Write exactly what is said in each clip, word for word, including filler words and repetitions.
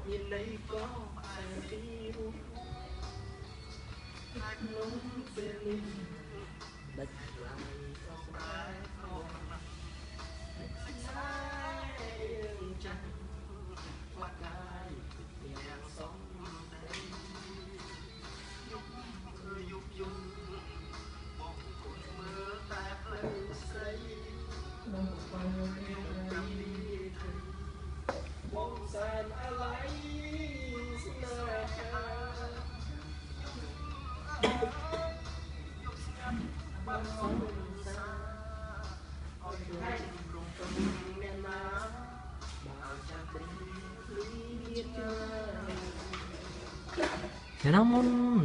nhìn đây có ai đi ru hát nóng về mình đất lại có ai không sai chẳng qua cái nhẹ sống đây dục dục một cột mưa ta lên xây một phần cầm đi một sàn alay na bao sóng xa ôi hai rung tung men má bao cha tình lý Ya namun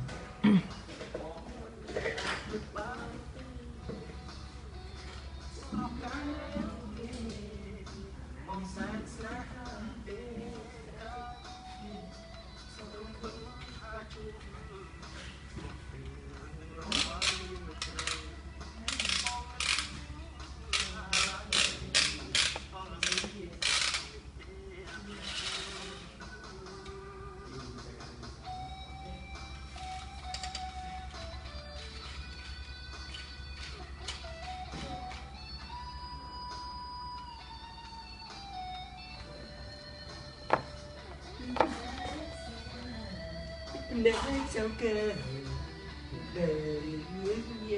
để sao kề để người nhiên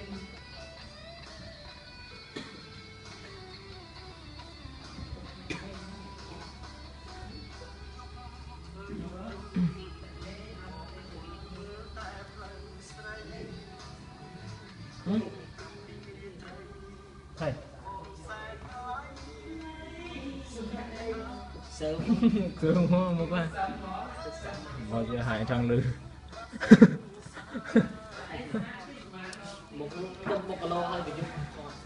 thầy sớm cứ mua một cái bao giờ hại thằng lư một một calo hơi bị chung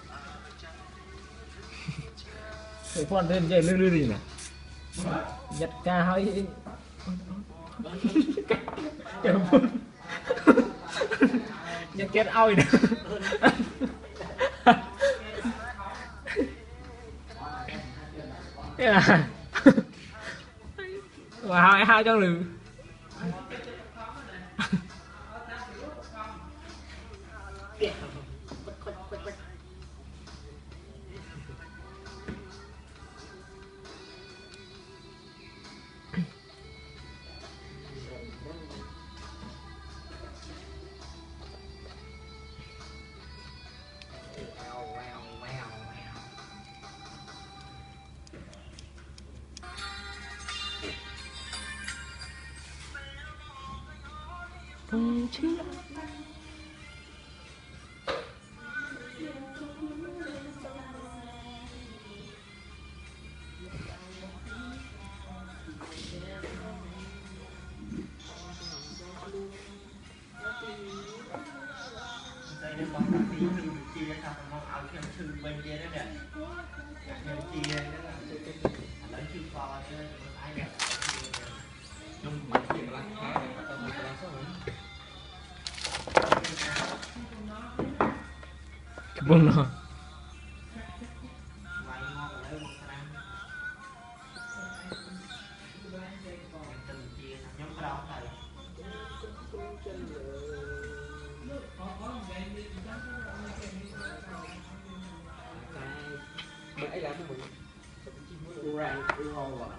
cái con lên dây lư lư gì nè giật ca hơi giật kết oi nè thế là và hai hai cho lư Hãy subscribe cho kênh Ghiền Mì Gõ để không bỏ lỡ những video hấp dẫn. đây nó còn cái tí mình chia sao mà nó áo theo sư bên kia đó nè theo chia đó là lấy chữ phò cho ai đẹp nhưng mà chuyện là khác tao bị cái số cái bông nó mày ngon lấy một năm từ chia nhóm cái đó thầy bãi là của mình rang rau à